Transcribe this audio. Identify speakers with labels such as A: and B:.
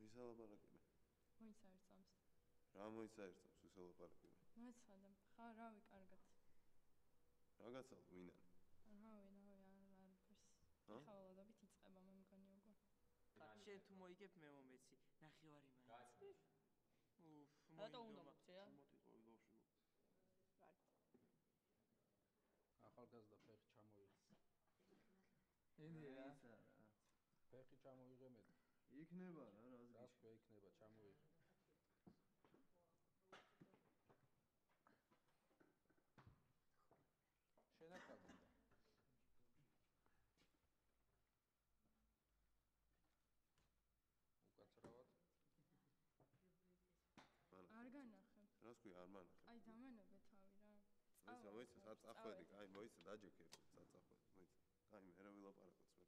A: ვისალაპარაკებე?
B: მოიცარცამს.
A: რა მოიცარცამს ვისალაპარაკებე?
B: მოეცადა, ხა რავი, კარგად.
A: Რაღაცა ვინან?
B: რავი, არაფერს. ხა ვალადობით იწყება მე მგონი უკვე.
C: შენ თუ მოიგებ მე მომეცი. ნახევარი მაინც. უფ,
D: რატო უნდა მოგწია?
A: მოტიტყვი ბავშვი.
D: კარგი.
E: ახალგაზრდა ფეხი ჩამოიღე.
F: ენდია.
E: ფეხი ჩამოიღე მე.
F: იქნება რა, რას
E: გასვე იქნება, ჩამოიღე. შენაკადა. უკაცრავად.
B: არ განახებ.
A: რას ქვია არ მანახებ?
B: აი დამანებე თავი რა.
A: მოიცა, საწახვედი, აი მოიცა დაჯექე საწახვედი, მოიცა. აი მე რა ვილაპარაკოთ